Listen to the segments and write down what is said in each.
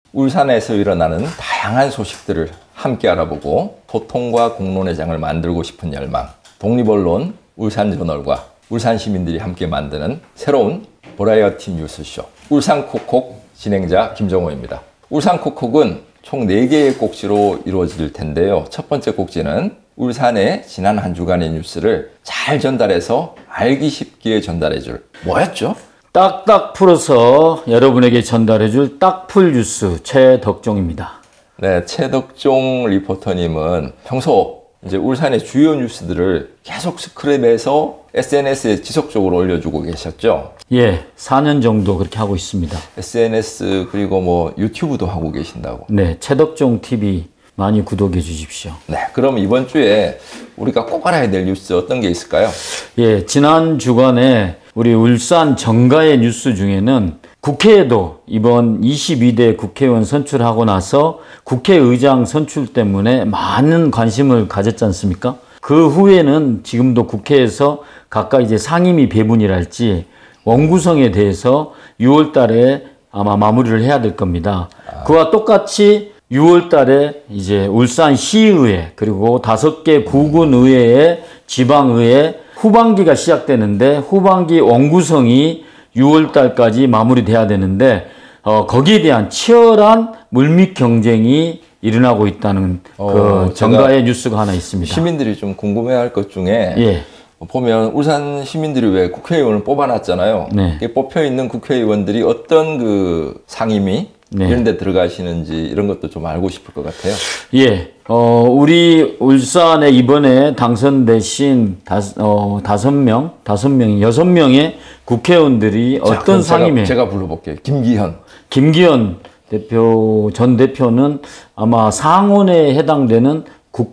울산에서 일어나는 다양한 소식들을 함께 알아보고 소통과 공론의 장을 만들고 싶은 열망, 독립언론 울산저널과 울산 시민들이 함께 만드는 새로운 버라이어티 뉴스쇼 울산콕콕 진행자 김정호입니다. 울산콕콕은 총 4개의 꼭지로 이루어질 텐데요. 첫 번째 꼭지는 울산의 지난 한 주간의 뉴스를 잘 전달해서 알기 쉽게 전달해줄 뭐였죠? 딱딱 풀어서 여러분에게 전달해줄 딱풀 뉴스 최덕종입니다. 네, 최덕종 리포터님은 평소 이제 울산의 주요 뉴스들을 계속 스크랩해서 SNS에 지속적으로 올려주고 계셨죠? 예, 4년 정도 그렇게 하고 있습니다. SNS 그리고 뭐 유튜브도 하고 계신다고. 네, 최덕종 TV 많이 구독해 주십시오. 네, 그럼 이번 주에 우리가 꼭 알아야 될 뉴스 어떤 게 있을까요? 예, 지난 주간에 우리 울산 정가의 뉴스 중에는 국회에도 이번 22대 국회의원 선출하고 나서 국회의장 선출 때문에 많은 관심을 가졌지 않습니까? 그 후에는 지금도 국회에서 각각 이제 상임위 배분이랄지 원구성에 대해서 6월 달에 아마 마무리를 해야 될 겁니다. 그와 똑같이 6월 달에 이제 울산시의회 그리고 5개 구군의회의 지방의회 후반기가 시작되는데 후반기 원구성이 6월 달까지 마무리돼야 되는데 거기에 대한 치열한 물밑 경쟁이 일어나고 있다는 그 정가의 뉴스가 하나 있습니다. 시민들이 좀 궁금해할 것 중에 예. 보면 울산 시민들이 왜 국회의원을 뽑아놨잖아요. 네. 뽑혀 있는 국회의원들이 어떤 그 상임위 네. 이런 데 들어가시는지 이런 것도 좀 알고 싶을 것 같아요. 예. 우리 울산에 이번에 당선되신 6명의 국회의원들이 어떤 상임위 제가 불러볼게요. 김기현 대표 전 대표는 아마 상원에 해당되는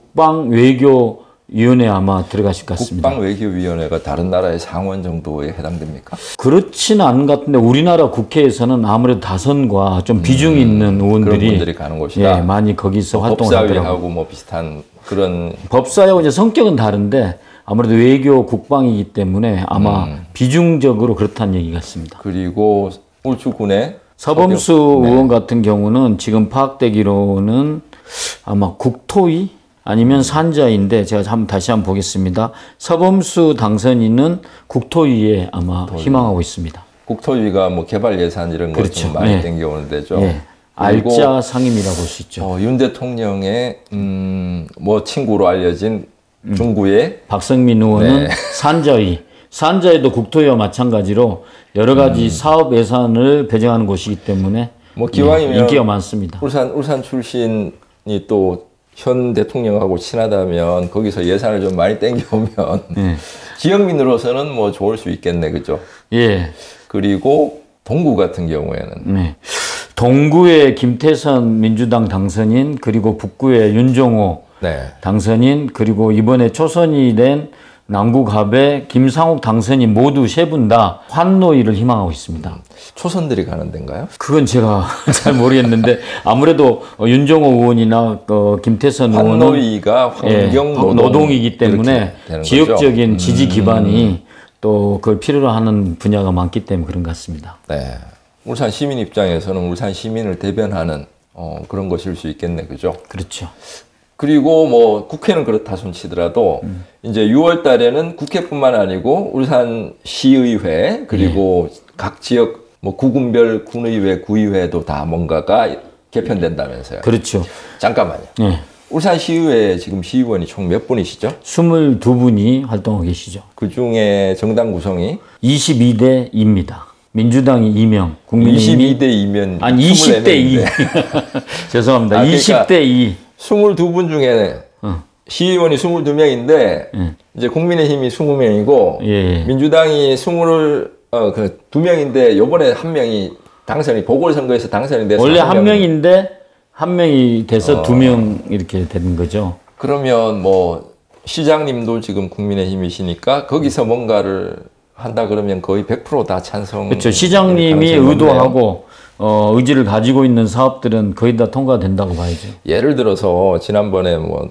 국방외교위원회 아마 들어가실 것 같습니다. 국방외교위원회가 다른 나라의 상원 정도에 해당됩니까? 그렇지는 않은 것 같은데 우리나라 국회에서는 아무래도 다선과 좀 비중 있는 의원들이 그런 분들이 가는 곳이다. 예, 많이 거기서 활동을 하더라고요. 법사위하고 뭐 비슷한 그런 법사위하고 이제 성격은 다른데 아무래도 외교 국방이기 때문에 아마 비중적으로 그렇다는 얘기 같습니다. 그리고 울주군의 서범수 의원 같은 경우는 지금 파악되기로는 아마 국토위 아니면 산자인데 제가 다시 한번 보겠습니다. 서범수 당선인은 국토위에 아마 희망하고 있습니다. 국토위가 뭐 개발 예산 이런 것 그렇죠. 좀 많이 네. 땡겨오는 데죠. 네. 알짜 상임이라고 볼 수 있죠. 윤 대통령의 뭐 친구로 알려진 중구의 박성민 의원은 네. 산자위도 국토위와 마찬가지로 여러 가지 사업 예산을 배정하는 곳이기 때문에 뭐 기왕이면 인기가 많습니다. 울산 출신이 또 현 대통령하고 친하다면 거기서 예산을 좀 많이 땡겨오면 지역민으로서는 뭐 좋을 수 있겠네, 그죠? 예. 그리고 동구 같은 경우에는 네. 동구의 김태선 민주당 당선인 그리고 북구의 윤종호 네. 당선인 그리고 이번에 초선이 된 남구갑의 김상욱 당선인 모두 3분 다 환노위를 희망하고 있습니다. 초선들이 가는 데인가요? 그건 제가 잘 모르겠는데 아무래도 윤종호 의원이나 김태선 의원은 환노위가 환경 노동이기 때문에 지역적인 지지 기반이 또 그걸 필요로 하는 분야가 많기 때문에 그런 것 같습니다. 네. 울산 시민 입장에서는 울산 시민을 대변하는 그런 것일 수 있겠네, 그죠? 그렇죠. 그리고 뭐 국회는 그렇다 손치더라도 이제 6월 달에는 국회뿐만 아니고 울산 시의회 그리고 각 지역 뭐 구군별 군의회, 구의회도 다 뭔가가 개편된다면서요. 그렇죠. 잠깐만요. 네. 울산 시의회에 지금 시의원이 총 몇 분이시죠? 22분이 활동하고 계시죠. 그 중에 정당 구성이 22대 2입니다. 민주당이 2명, 국민의힘이 22대 2면 아니 20대 2. 죄송합니다. 20대 2. 22분 중에 시의원이 22명인데 이제 국민의힘이 20명이고 예. 민주당이 2명인데 요번에 한 명이 당선이 보궐선거에서 당선이 돼서 원래 한 명인데 한 명이 돼서 2명 이렇게 되는 거죠. 그러면 뭐 시장님도 지금 국민의힘이시니까 거기서 뭔가를 한다 그러면 거의 100% 다 찬성. 그렇죠. 시장님이 의도하고 의지를 가지고 있는 사업들은 거의 다 통과된다고 봐야죠. 예를 들어서 지난번에 뭐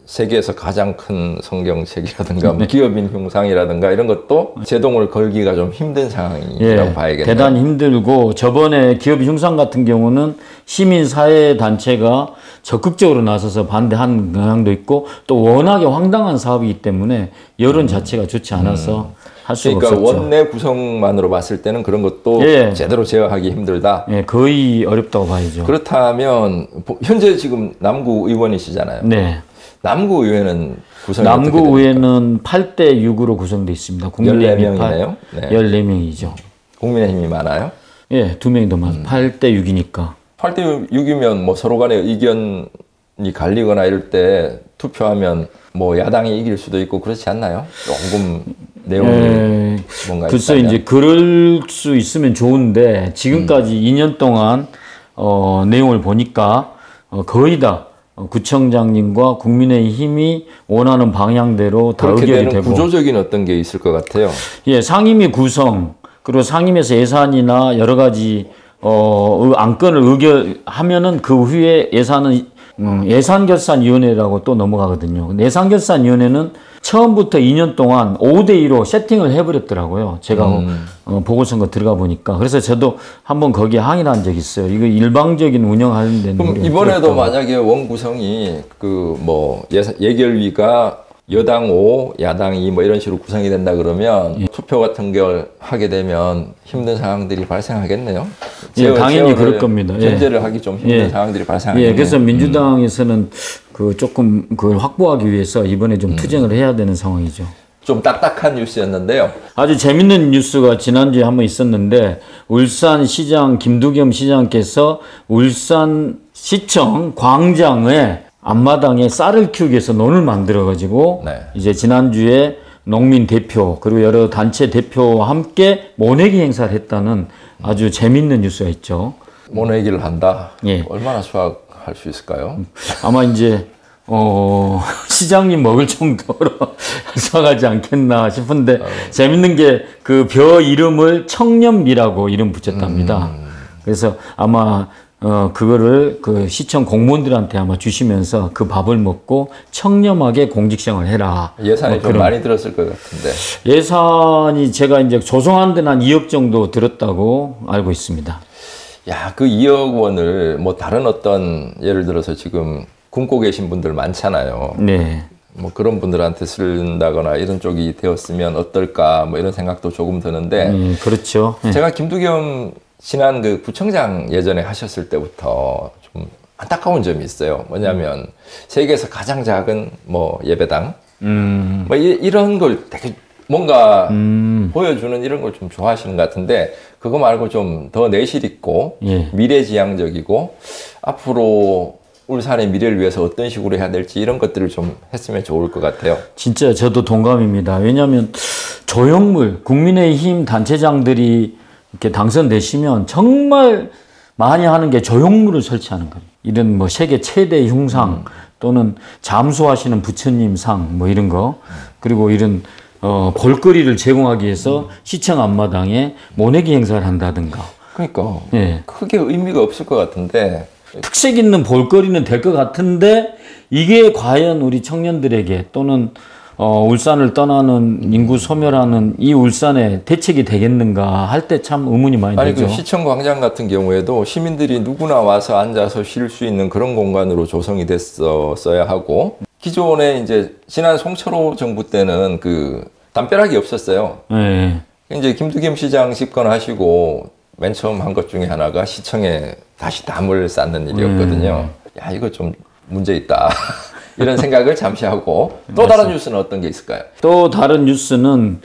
세계에서 가장 큰 성경책이라든가 뭐 기업인 흉상이라든가 이런 것도 제동을 걸기가 좀 힘든 상황이라고 봐야겠네요. 대단히 힘들고 저번에 기업 흉상 같은 경우는 시민사회단체가 적극적으로 나서서 반대한 경향도 있고 또 워낙에 황당한 사업이기 때문에 여론 자체가 좋지 않아서 할 수가 그러니까 없었죠. 원내 구성만으로 봤을 때는 그런 것도 제대로 제어하기 힘들다. 예, 거의 어렵다고 봐야죠. 그렇다면 현재 지금 남구 의원이시잖아요. 네. 남구 의회는 구성이 어떻게 됩니까? 남구 의회는 8대 6으로 구성되어 있습니다. 14명이네요. 네. 14명이죠. 국민의힘이 많아요. 예, 2명이 더 많아요. 8대 6이니까. 8대 6이면 뭐 서로 간에 의견이 갈리거나 이럴 때 투표하면 뭐 야당이 이길 수도 있고 그렇지 않나요? 조금 내용이 뭔가 글쎄 있다면. 이제 그럴 수 있으면 좋은데 지금까지 2년 동안 내용을 보니까 거의 다 구청장님과 국민의힘이 원하는 방향대로 다 그렇게 의결이 되는 되고 구조적인 어떤 게 있을 것 같아요. 예, 상임위 구성 그리고 상임위에서 예산이나 여러 가지 안건을 의결하면은 그 후에 예산결산위원회라고 또 넘어가거든요. 예산결산위원회는 처음부터 2년 동안 5대2로 세팅을 해버렸더라고요. 제가 보궐선거 들어가 보니까. 그래서 저도 한번 거기에 항의를 한 적이 있어요. 이거 일방적인 운영하는 데는. 그럼 이번에도 만약에 원구성이 그 뭐 예결위가 여당 5, 야당 2 뭐 이런 식으로 구성이 된다 그러면 투표 같은 걸 하게 되면 힘든 상황들이 발생하겠네요. 예, 당연히 그럴 겁니다. 견제를 하기 좀 힘든 상황들이 발생하겠네요. 예, 그래서 민주당에서는 그 조금 그걸 확보하기 위해서 이번에 좀 투쟁을 해야 되는 상황이죠. 좀 딱딱한 뉴스였는데요. 아주 재밌는 뉴스가 지난주에 한번 있었는데 울산시장 김두겸 시장께서 울산시청 광장에 앞마당에 쌀을 키우기 위해서 논을 만들어가지고 이제 지난주에 농민 대표 그리고 여러 단체 대표와 함께 모내기 행사를 했다는 아주 재밌는 뉴스가 있죠. 모내기를 한다? 예. 얼마나 수확할 수 있을까요? 아마 이제 시장님 먹을 정도로 수확하지 않겠나 싶은데 재밌는 게 그 벼 이름을 청년미라고 이름 붙였답니다. 그래서 아마 그거를 그 시청 공무원들한테 아마 주시면서 그 밥을 먹고 청렴하게 공직생활을 해라. 예산이 좀 많이 들었을 것 같은데. 예산이 제가 이제 조성하는 데는 한 2억 정도 들었다고 알고 있습니다. 야, 그 2억 원을 뭐 다른 어떤 예를 들어서 지금 굶고 계신 분들 많잖아요. 네. 뭐 그런 분들한테 쓴다거나 이런 쪽이 되었으면 어떨까 뭐 이런 생각도 조금 드는데. 그렇죠. 제가 김두겸 지난 그 구청장 예전에 하셨을 때부터 좀 안타까운 점이 있어요. 뭐냐면 세계에서 가장 작은 뭐 예배당 뭐 이런 걸 되게 뭔가 보여주는 이런 걸 좀 좋아하시는 것 같은데 그거 말고 좀 더 내실 있고 미래지향적이고 앞으로 울산의 미래를 위해서 어떤 식으로 해야 될지 이런 것들을 좀 했으면 좋을 것 같아요. 진짜 저도 동감입니다. 왜냐하면 조형물 국민의힘 단체장들이 이렇게 당선되시면 정말 많이 하는 게 조형물을 설치하는 거예요. 이런 뭐 세계 최대 흉상 또는 잠수하시는 부처님 상 뭐 이런 거 그리고 이런 볼거리를 제공하기 위해서 시청 앞마당에 모내기 행사를 한다든가. 그러니까 예. 크게 의미가 없을 것 같은데 특색 있는 볼거리는 될 것 같은데 이게 과연 우리 청년들에게 또는 울산을 떠나는 인구 소멸하는 이 울산의 대책이 되겠는가 할 때 참 의문이 많이 아니, 들죠. 그 시청 광장 같은 경우에도 시민들이 누구나 와서 앉아서 쉴 수 있는 그런 공간으로 조성이 됐었어야 하고 기존에 이제 지난 송철호 정부 때는 그 담벼락이 없었어요. 네. 이제 김두겸 시장 집권하시고 맨 처음 한 것 중에 하나가 시청에 다시 담을 쌓는 일이었거든요. 야, 이거 좀 문제 있다. 이런 생각을 잠시 하고 또 다른 뉴스는 어떤 게 있을까요? 또 다른 뉴스는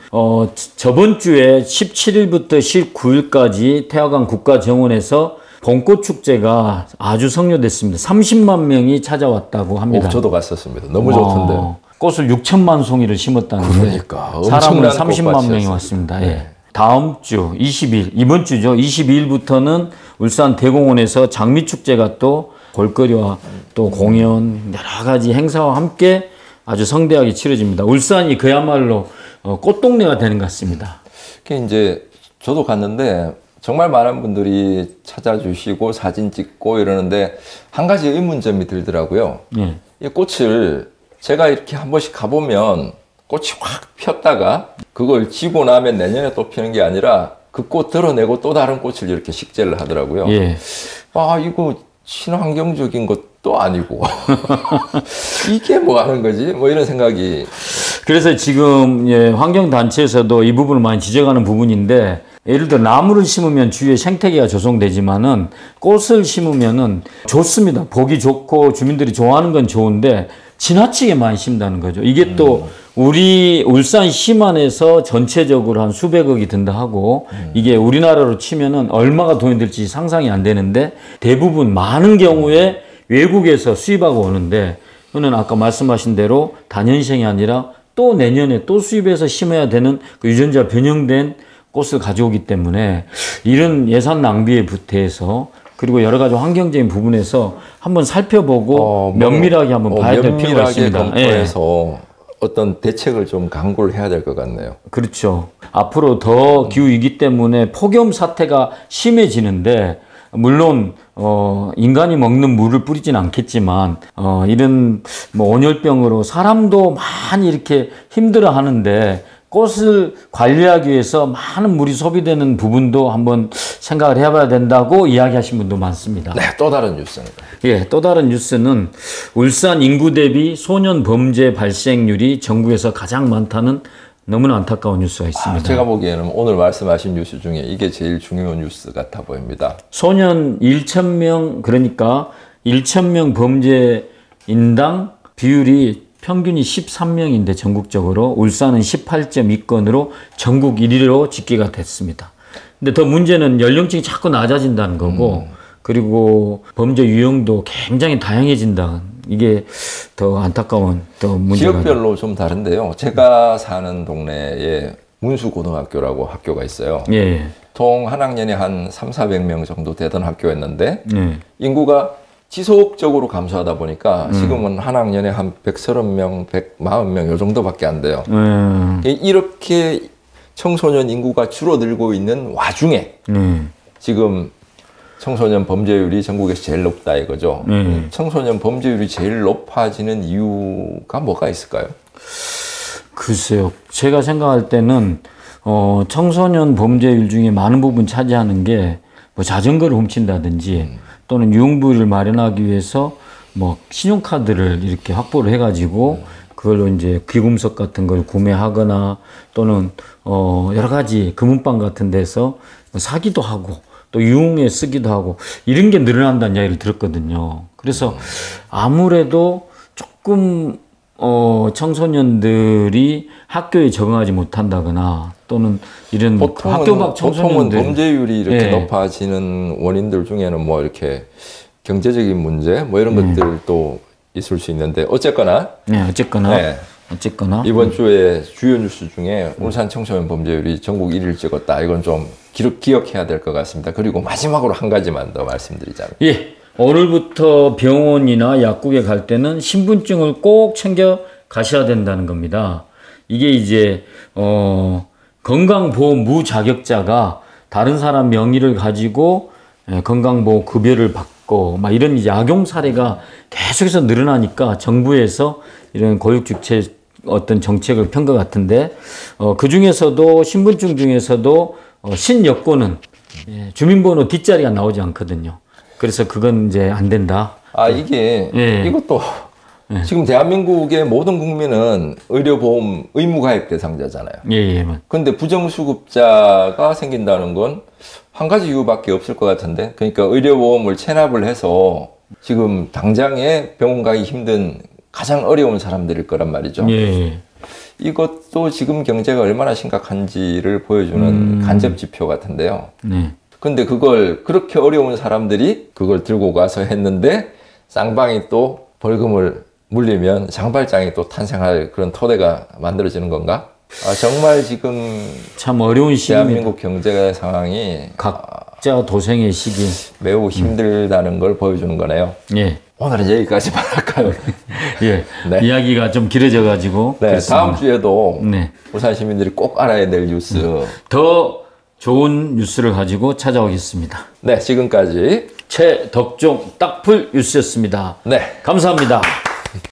저번 주에 17일부터 19일까지 태화강 국가정원에서 봄꽃 축제가 아주 성료됐습니다. 30만 명이 찾아왔다고 합니다. 저도 갔었습니다. 너무 좋던데. 꽃을 6천만 송이를 심었다는데 그러니까 사람은 30만 명이 왔습니다. 네. 예. 다음 주 20일 이번 주죠. 22일부터는 울산 대공원에서 장미축제가 또 볼거리와 또 공연 여러 가지 행사와 함께 아주 성대하게 치러집니다. 울산이 그야말로 꽃동네가 되는 것 같습니다. 그게 이제 저도 갔는데 정말 많은 분들이 찾아주시고 사진 찍고 이러는데 한 가지 의문점이 들더라고요. 예. 이 꽃을 제가 이렇게 한 번씩 가보면 꽃이 확 폈다가 그걸 지고 나면 내년에 또 피는 게 아니라 그 꽃 드러내고 또 다른 꽃을 이렇게 식재를 하더라고요. 예. 아, 이거 친환경적인 것도 아니고 이게 뭐 하는 거지? 뭐 이런 생각이. 그래서 지금 예, 환경단체에서도 이 부분을 많이 지적하는 부분인데, 예를 들어 나무를 심으면 주위에 생태계가 조성되지만은 꽃을 심으면은 좋습니다. 보기 좋고 주민들이 좋아하는 건 좋은데 지나치게 많이 심다는 거죠. 이게 또 우리 울산시만 안에서 전체적으로 한 수백억이 든다 하고, 이게 우리나라로 치면은 얼마가 돈이 들지 상상이 안 되는데, 대부분 많은 경우에 외국에서 수입하고 오는데, 저는 아까 말씀하신 대로 단연생이 아니라 또 내년에 또 수입해서 심어야 되는 그 유전자 변형된 꽃을 가져오기 때문에 이런 예산 낭비에 대해서, 그리고 여러 가지 환경적인 부분에서 한번 살펴보고 면밀하게 한번 봐야 될 필요가 있습니다. 검토해서 어떤 대책을 좀 강구를 해야 될 것 같네요. 그렇죠. 앞으로 더 기후이기 때문에 폭염 사태가 심해지는데, 물론 인간이 먹는 물을 뿌리진 않겠지만 이런 뭐 온열병으로 사람도 많이 이렇게 힘들어 하는데, 꽃을 관리하기 위해서 많은 물이 소비되는 부분도 한번 생각을 해봐야 된다고 이야기하신 분도 많습니다. 네, 또 다른 뉴스입니다. 예, 또 다른 뉴스는 울산 인구 대비 소년 범죄 발생률이 전국에서 가장 많다는 너무나 안타까운 뉴스가 있습니다. 제가 보기에는 오늘 말씀하신 뉴스 중에 이게 제일 중요한 뉴스 같아 보입니다. 소년 1,000명, 그러니까 1,000명 범죄인당 비율이 평균이 13명인데 전국적으로 울산은 18.2건으로 전국 1위로 집계가 됐습니다. 근데 더 문제는 연령층이 자꾸 낮아진다는 거고, 그리고 범죄 유형도 굉장히 다양해진다. 이게 더 안타까운 더 문제가. 지역별로 좀 다른데요. 제가 사는 동네에 문수고등학교라고 학교가 있어요. 예. 통 한 학년에 한 300~400명 정도 되던 학교였는데 예. 인구가 지속적으로 감소하다 보니까 지금은 한 학년에 한 130명, 140명 요 정도밖에 안 돼요. 이렇게 청소년 인구가 줄어들고 있는 와중에 지금 청소년 범죄율이 전국에서 제일 높다 이거죠. 청소년 범죄율이 제일 높아지는 이유가 뭐가 있을까요? 글쎄요. 제가 생각할 때는 청소년 범죄율 중에 많은 부분 차지하는 게 뭐 자전거를 훔친다든지 또는 유흥부를 마련하기 위해서 뭐 신용카드를 이렇게 확보를 해가지고 그걸로 이제 귀금속 같은 걸 구매하거나 또는 여러 가지 금은방 같은 데서 사기도 하고 또 유흥에 쓰기도 하고 이런 게 늘어난다는 이야기를 들었거든요. 그래서 아무래도 조금 청소년들이 학교에 적응하지 못한다거나 또는 이런 학교 밖 청소년들, 보통은 범죄율이 이렇게 예. 높아지는 원인들 중에는 뭐 이렇게 경제적인 문제 뭐 이런 것들도 있을 수 있는데 어쨌거나 이번 주에 주요 뉴스 중에 울산 청소년 범죄율이 전국 1위를 찍었다. 이건 좀 기억해야 될 것 같습니다. 그리고 마지막으로 한 가지만 더 말씀드리자면. 예. 오늘부터 병원이나 약국에 갈 때는 신분증을 꼭 챙겨 가셔야 된다는 겁니다. 이게 이제 건강보험 무자격자가 다른 사람 명의를 가지고 건강보험 급여를 받고 막 이런 이제 악용 사례가 계속해서 늘어나니까 정부에서 이런 고육주체 어떤 정책을 편 것 같은데 그 중에서도 신분증 중에서도 신여권은 주민번호 뒷자리가 나오지 않거든요. 그래서 그건 이제 안 된다. 이게 예. 이것도 지금 대한민국의 모든 국민은 의료보험 의무가입 대상자잖아요. 예. 근데 부정수급자가 생긴다는 건 한 가지 이유밖에 없을 것 같은데, 그러니까 의료보험을 체납을 해서 지금 당장에 병원 가기 힘든 가장 어려운 사람들일 거란 말이죠. 예. 이것도 지금 경제가 얼마나 심각한지를 보여주는 간접 지표 같은데요. 네. 근데 그걸 그렇게 어려운 사람들이 그걸 들고 가서 했는데 쌍방이 또 벌금을 물리면 장발장이 또 탄생할 그런 토대가 만들어지는 건가? 정말 지금 참 어려운 시기입니다. 대한민국 경제 상황이 각자 도생의 시기. 매우 힘들다는 걸 보여주는 거네요. 예. 오늘은 여기까지만 할까요? 예. 네. 이야기가 좀 길어져 가지고. 네, 다음 주에도 네. 울산 시민들이 꼭 알아야 될 뉴스. 더 좋은 뉴스를 가지고 찾아오겠습니다. 네, 지금까지 최덕종 딱풀 뉴스였습니다. 네. 감사합니다.